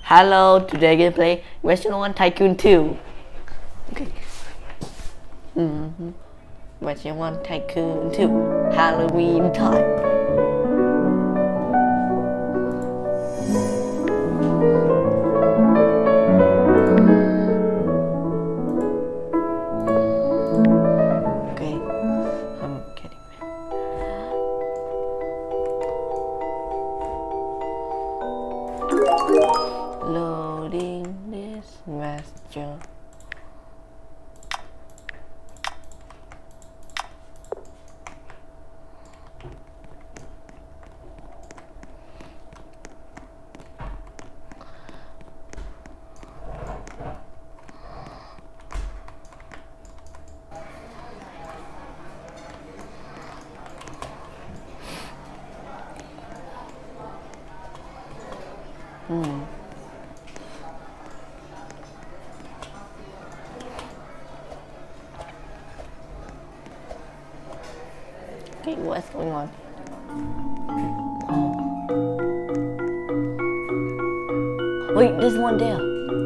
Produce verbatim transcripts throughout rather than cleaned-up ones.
Hello, today I'm gonna play Restaurant Tycoon two. Okay. Mm-hmm. Restaurant Tycoon two. Halloween time. Okay. I'm getting loading this restaurant. Hmm. Okay, what's going on? Oh. Wait, there's one there.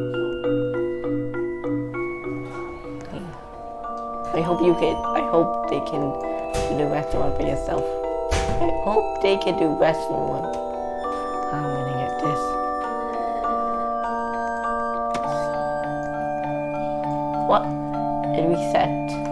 Okay. I hope you can. I hope they can do the restaurant by yourself. I hope they can do restaurant. I'm gonna get this. What? It reset.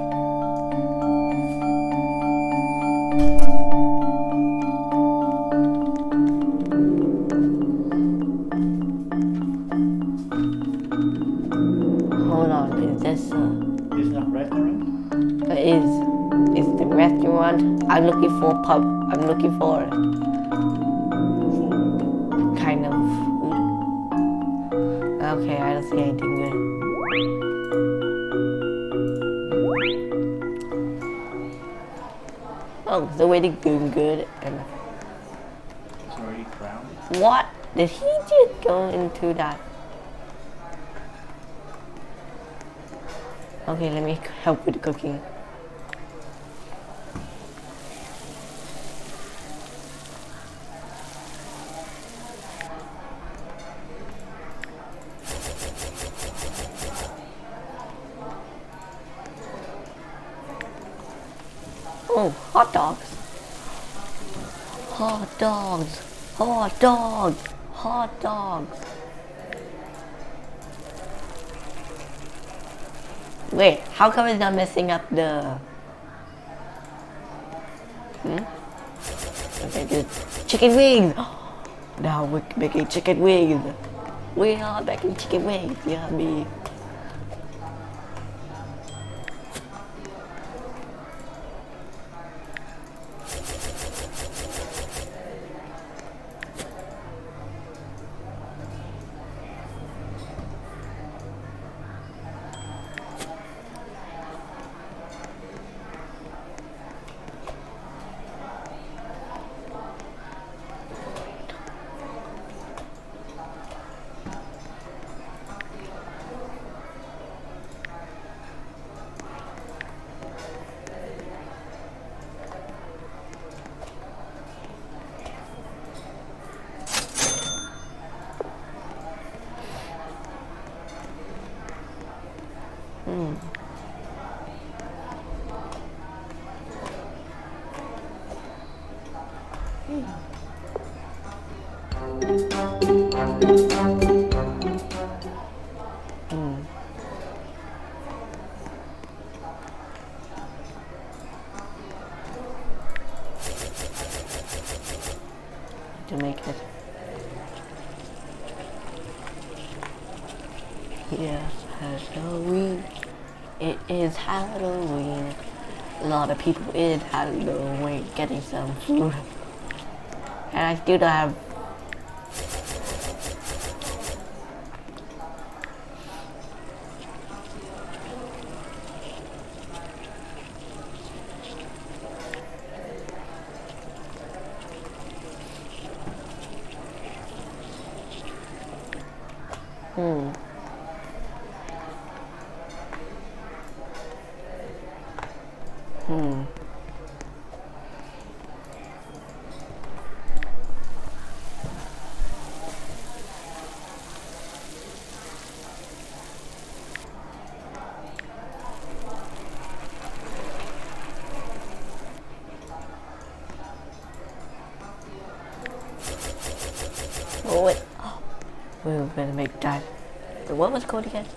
Hold on, is this uh Is that restaurant? it is is the restaurant? I'm looking for pub. I'm looking for kind of food. Okay, I don't see anything good. Oh, the waiting doing good and It's already crowned. what? Did he just go into that? Okay, let me help with the cooking. Oh, hot dogs. Hot dogs. Hot dogs. Hot dogs. Wait, how come it's not messing up the... Hmm? Okay, good. Chicken wings! Now we're making chicken wings. We are making chicken wings. Yummy. Hmm. Hmm. To make it. Yes, Halloween. It is Halloween. A lot of people is Halloween getting some food. And I still don't have. Hmm. Hmm. We're gonna make that. Wait, what was it called again?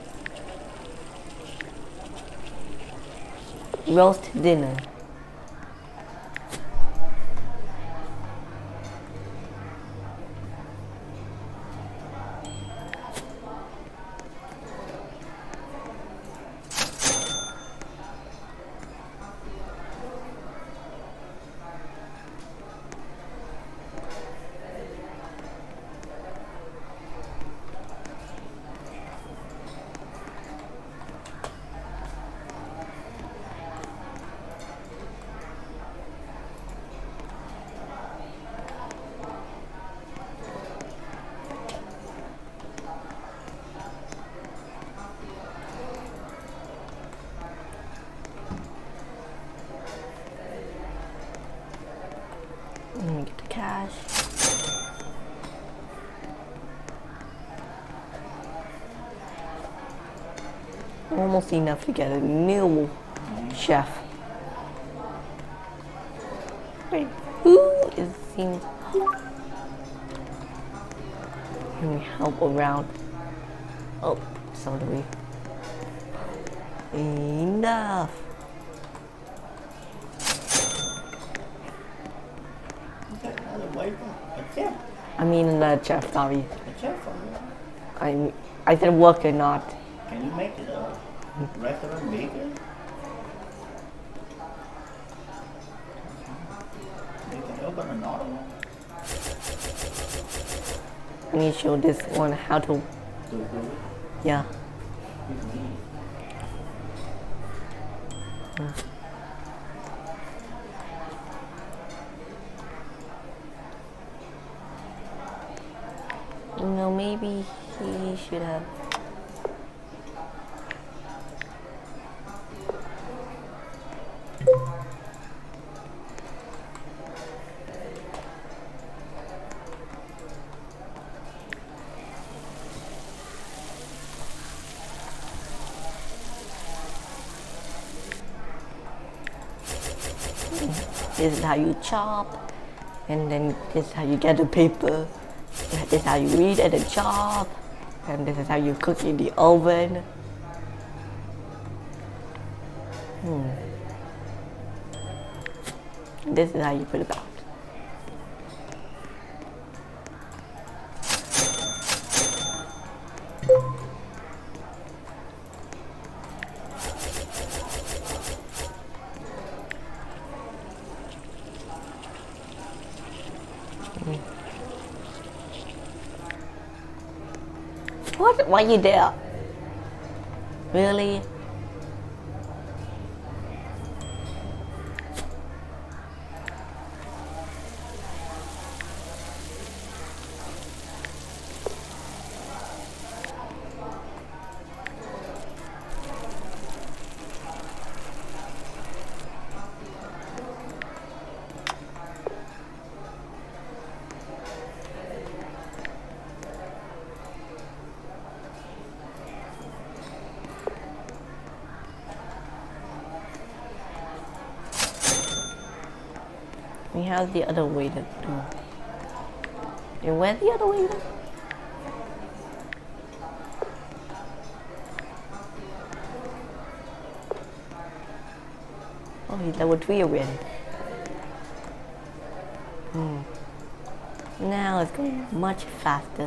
Roast dinner. Let me get the cash. Almost enough to get a new chef. Wait, who is seems? Let me help around. Oh, so do we. Enough. I mean another chef, sorry. A chef? I I said worker, not. Can you make it a restaurant maker? You can open another one. Let me show this one how to. Do do it. Yeah. With me. Uh. You know, maybe he should have. This is how you chop, and then this is how you get the paper. This is how you read at the chop, and this is how you cook in the oven. Hmm. This is how you put it back. What? Why are you there? Really? We have the other way to do. And where's the other way? Oh, he's level three already. Hmm. Now it's going much faster.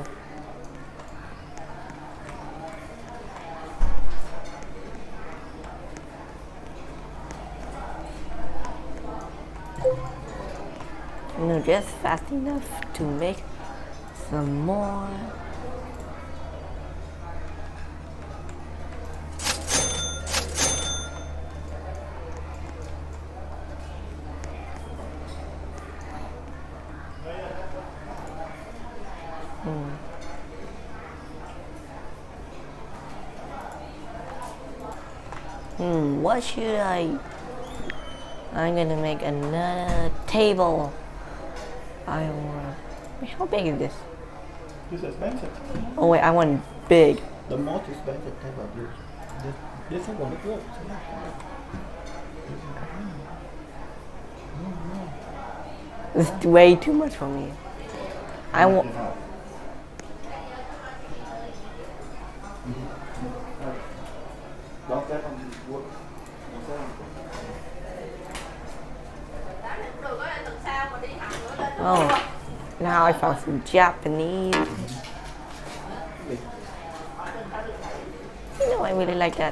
No, just fast enough to make some more. Hmm. Hmm, what should I? I'm gonna make another table. I want. Wait, how big is this? This is expensive. Oh wait, I want big. The most expensive type of this. This, this is gonna go. It's way too much for me. I want. Oh, now I found some Japanese. You know, I really like that.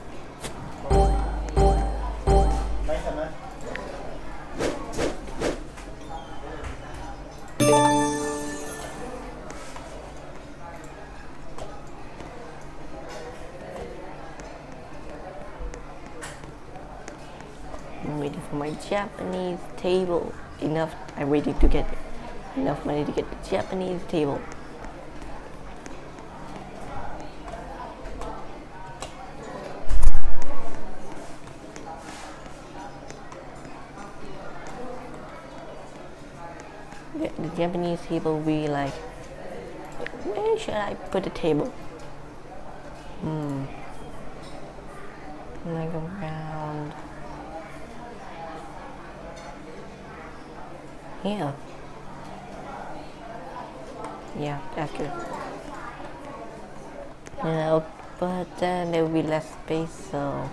I'm waiting for my Japanese table. Enough. I'm waiting to get enough money to get the Japanese table. The, the Japanese table will be like, where should I put the table? Hmm. Like around here. Yeah, that's good. No, but then there will be less space, so.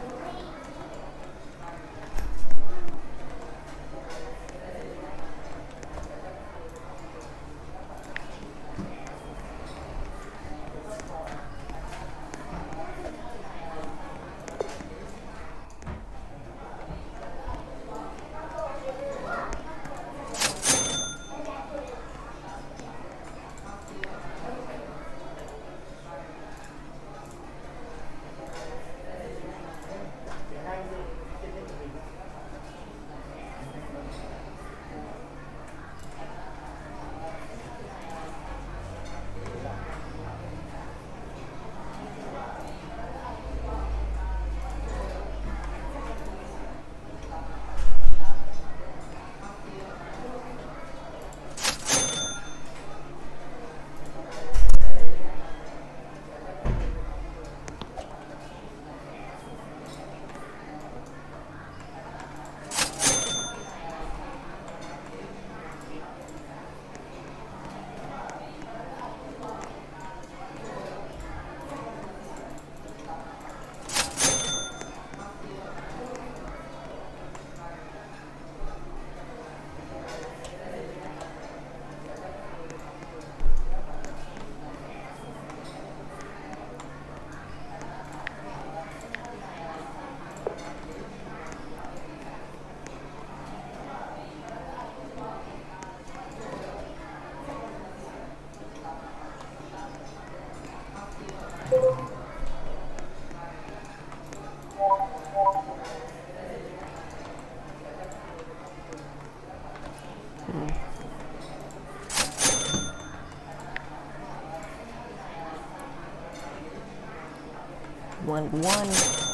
One, one.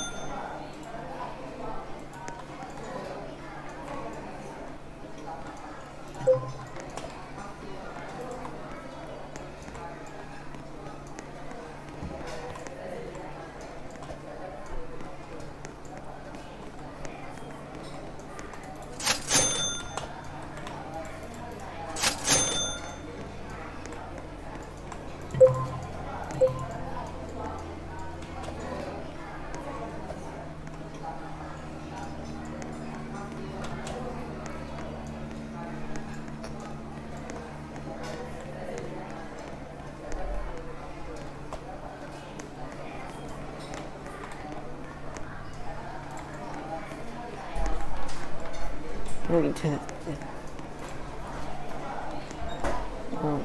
Moving to oh.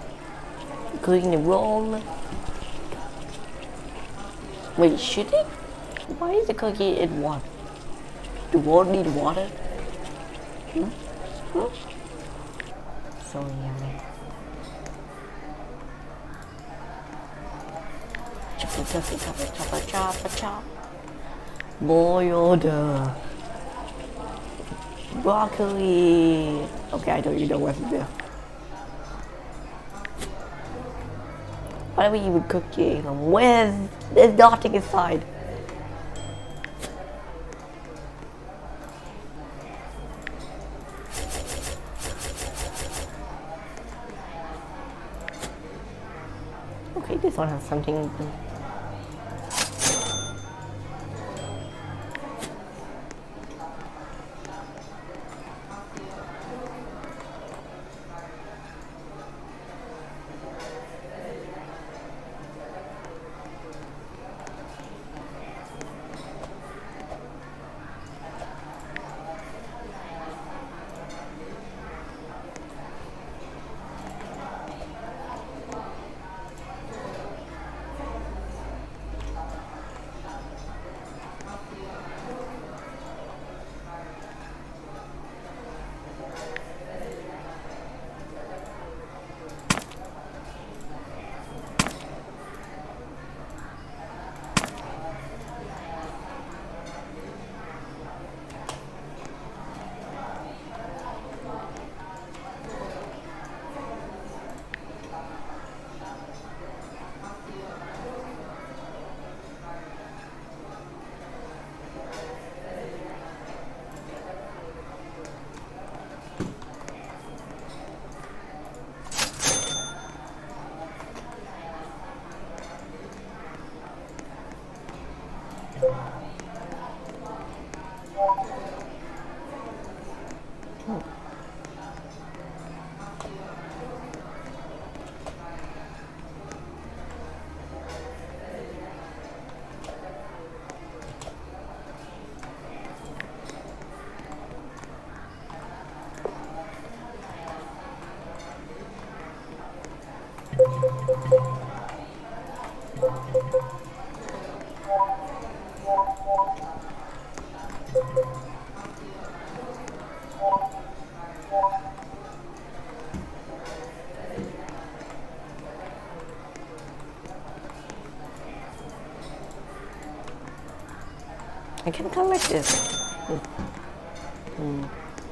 Clicking the roll. Wait, should it? Why is the cookie in water? Do water need water? Hmm? Hmm? So yummy. Chopper, chopper, chopper, chopper, chopper, chop. Boiled uh, broccoli. Okay, I don't even know what's there. Why are we even cooking them? Where's there's nothing inside? Okay, this one has something. I can collect this. Mm. Mm.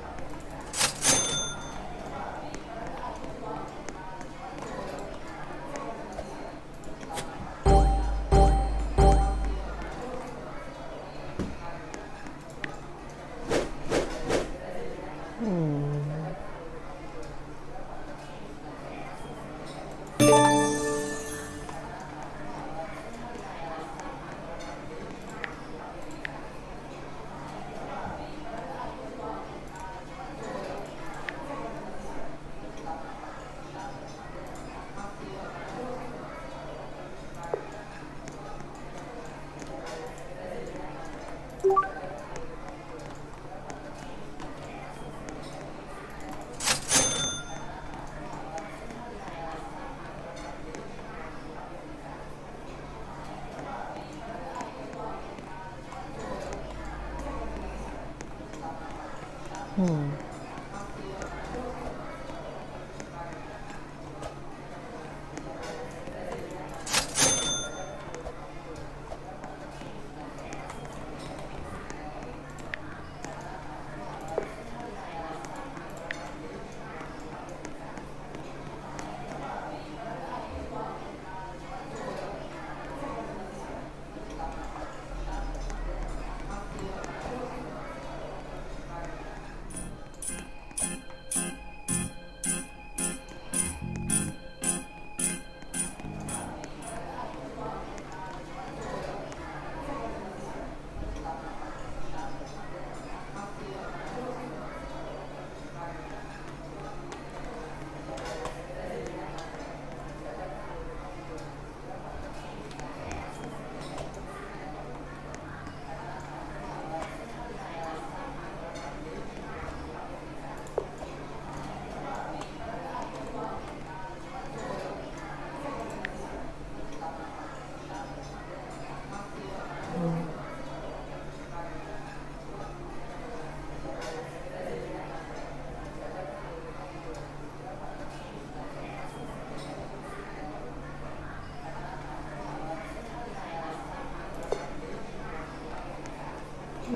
Hmm.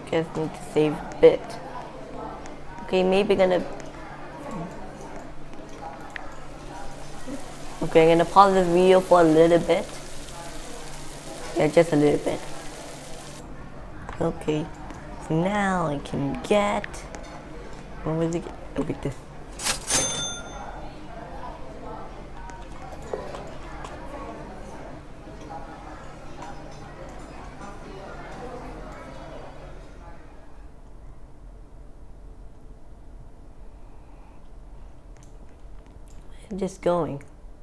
guess need to save a bit. Okay, maybe gonna. Okay, I'm gonna pause this video for a little bit. Yeah, just a little bit. Okay, so now I can get. What was it? Look at this. Just going.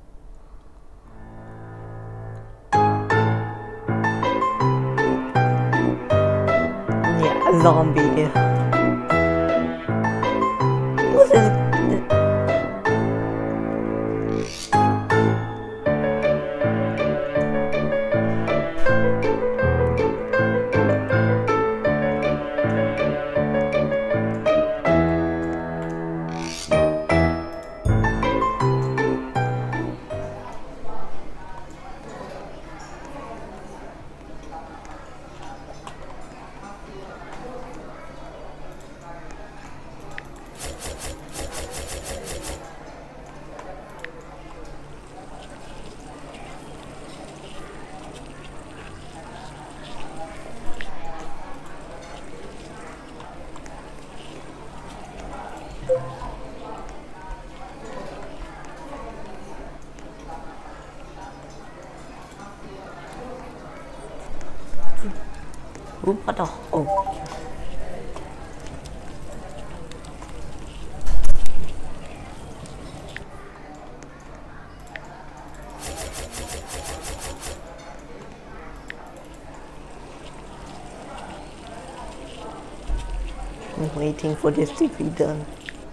Yeah, a zombie. What's this? Oop, what the? Oh. I'm waiting for this to be done.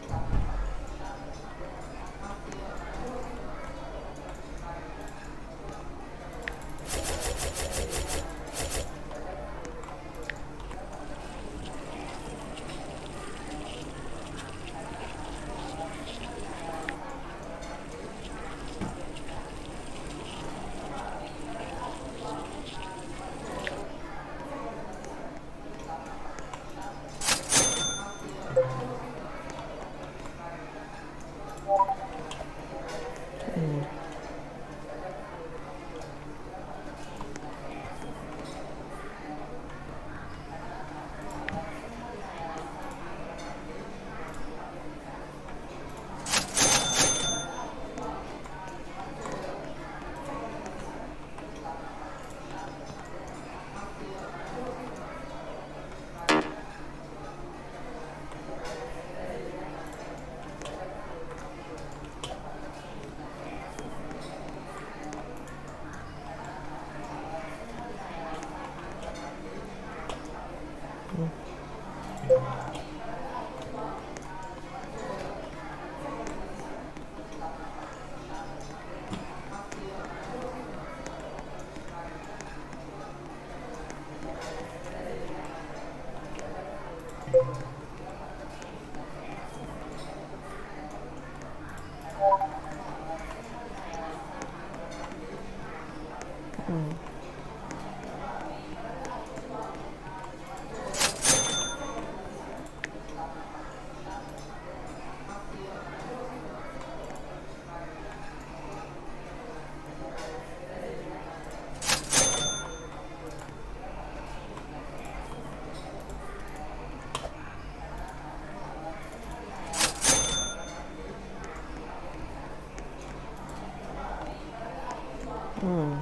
Hmm.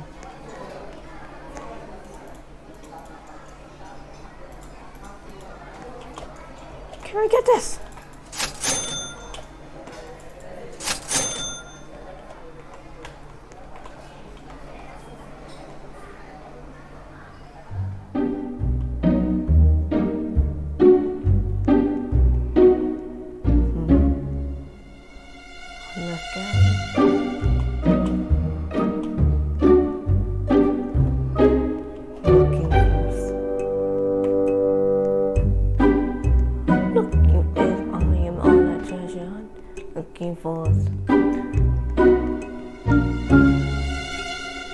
Can I get this? Looking for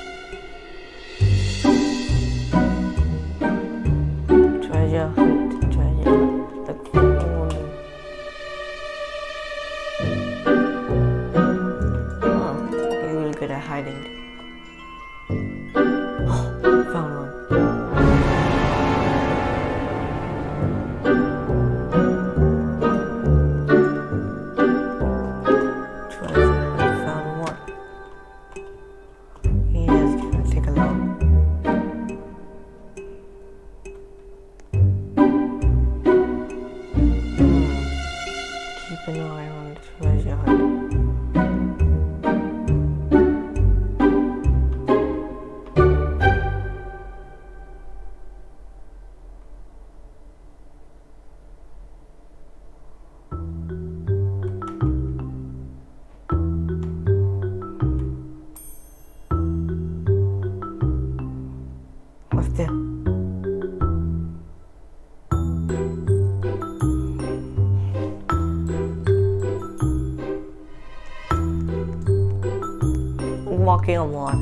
treasure hunt, Keep an eye on the treasure hunt. What's this? Walking on water.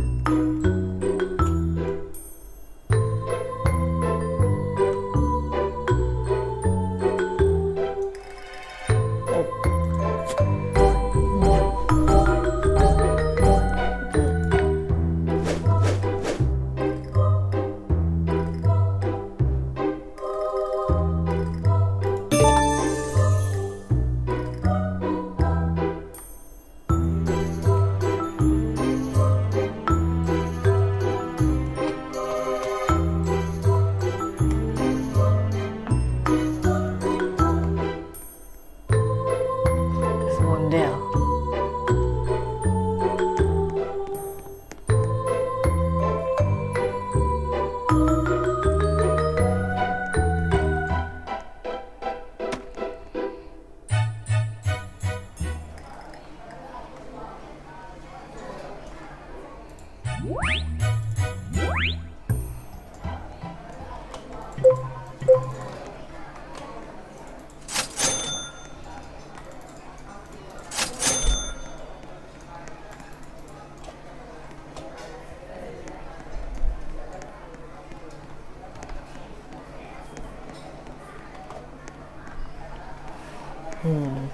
Hmm.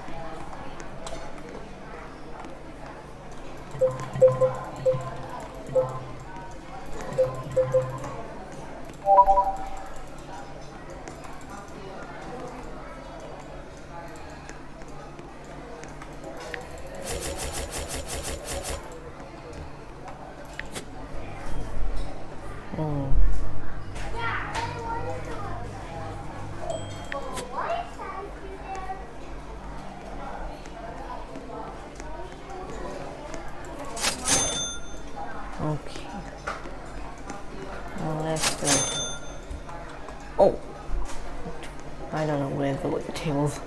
Hmm. Okay. Well, let's see. Oh! I don't know where the the tables.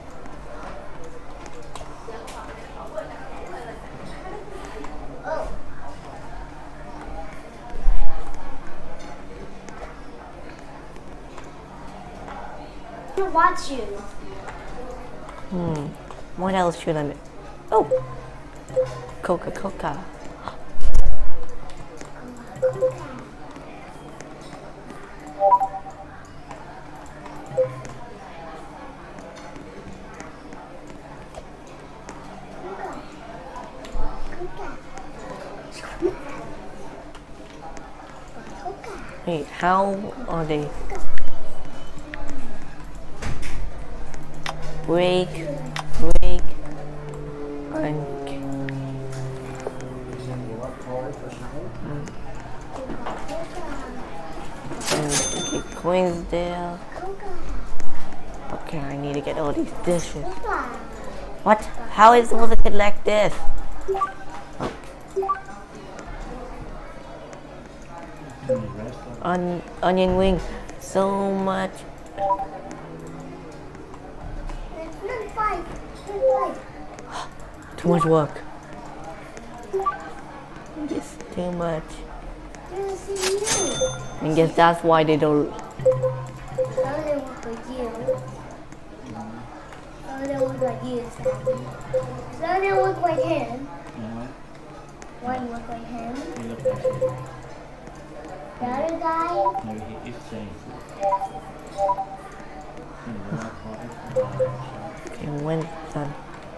Watch you. Hmm. What else should I make? Oh! Coca-Cola. Wait, how are they? Break, break, and okay, coins there. Okay, I need to get all these dishes. What? How is it supposed to collect this? On onion ring, so much. Too much work. It's too much. I guess that's why they don't. Some of them look like you. Some of them look like you, Sandy. Some of them look like him. One look like him. The other guy. No, he is saying. Okay, when done.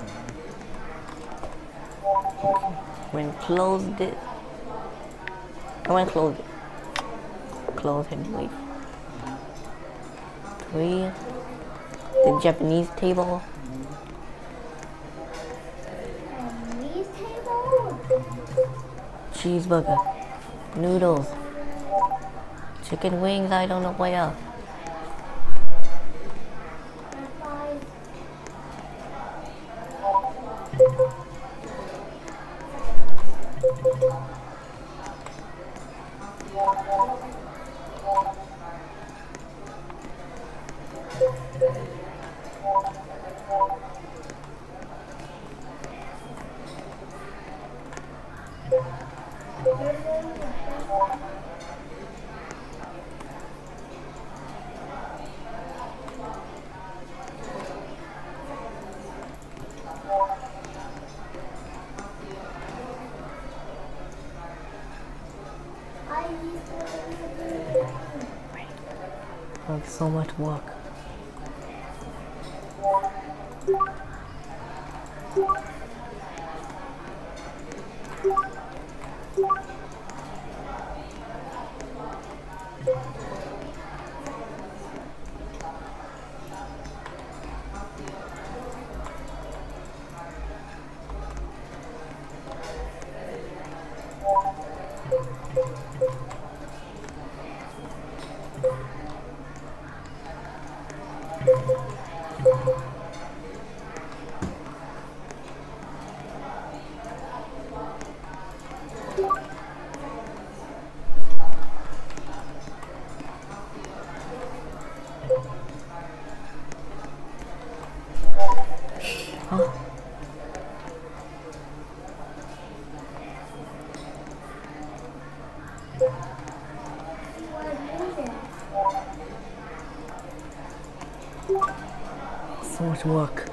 Okay, when closed it. I want to close it. Close and wait. Three. The Japanese table. Chinese table. Cheeseburger. Noodles. Chicken wings, I don't know what else. Oh, so much work. Huh? So much work.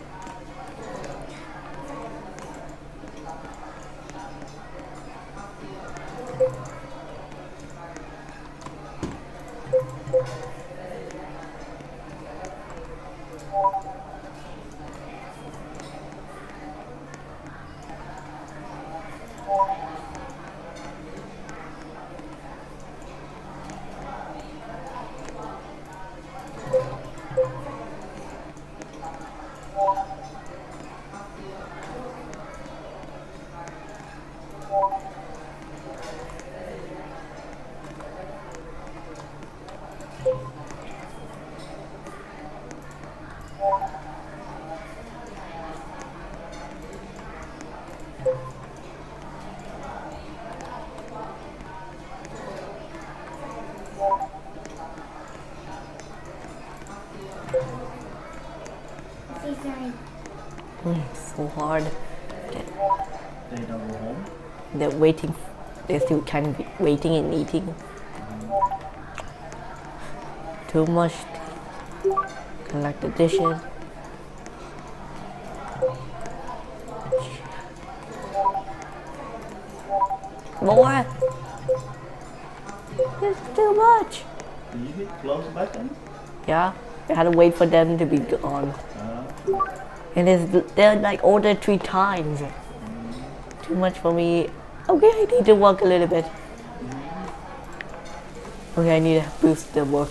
Mm, so hard. They don't go home? They're waiting. They're still kind of waiting and eating. Mm-hmm. Too much. Collect the dishes. More. It's too much. Did you hit close button? Yeah. I had to wait for them to be gone. Uh, And it's, they're like ordered three times. mm-hmm. Too much for me. Okay, I need to work a little bit. Mm-hmm. Okay, I need to boost the work.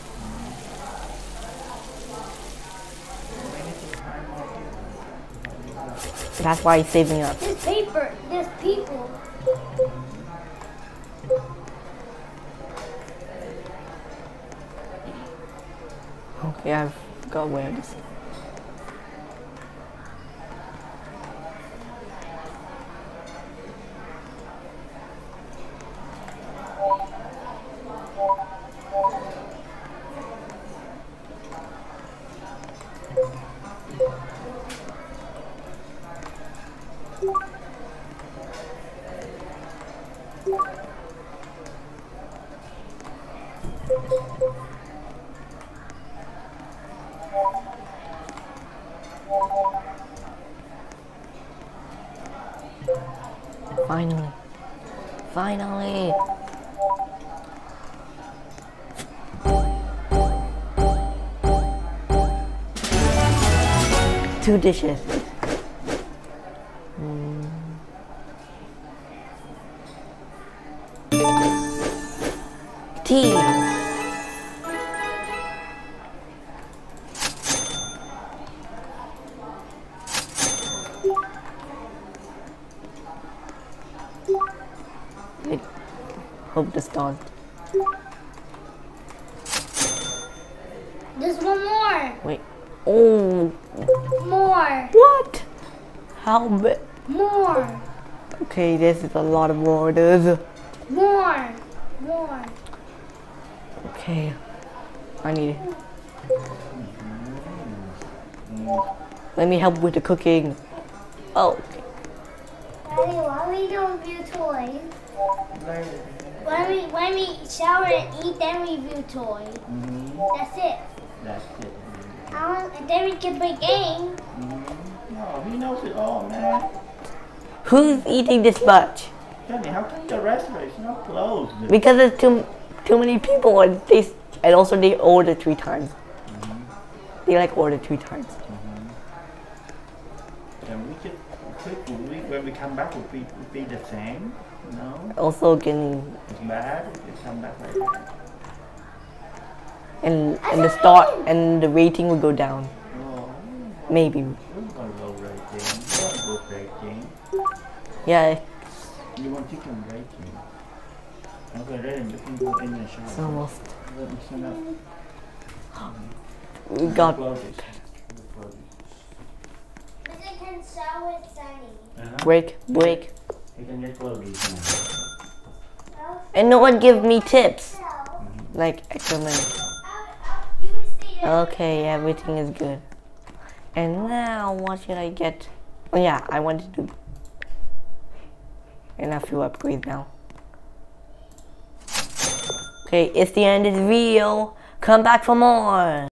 That's why he's saving up. This paper, this people. Okay, I've got where this. Finally. Finally. Two dishes. Mm. Tea. I hope this don't. There's one more. Wait. Oh. More. What? How big? More. Okay, this is a lot of orders. More. More. Okay. I need. Let me help with the cooking. Oh. Okay. Daddy, why we don't view toys? When we when we shower and eat, then we view toys. Mm-hmm. That's it. That's it. I want, and then we can play games. Mm-hmm. No, he knows it all, man. Who's eating this much? Tell me, how come the restaurant is not closed? Because there's too too many people and they And also they order three times. Mm-hmm. They like order three times. Mm-hmm. And we could, could we, when we come back, would be, would be the same? No? Also getting It's bad if you come back like that. and and the start and the rating will go down. Oh, Maybe. we're going low rating. You want good rating. Yeah, You want chicken rating. Okay, then you can go in the shower. it's almost. Let me stand up. We got Close it. Close it. But I can shower it sunny. Uh-huh. break, break. You can get close it now. And no one give me tips. So, Like extra money. I'll, I'll, you will stay there. Okay, everything is good. And now what should I get? Oh yeah, I wanted to. And I feel upgrade now. Okay, it's the end of the video. Come back for more.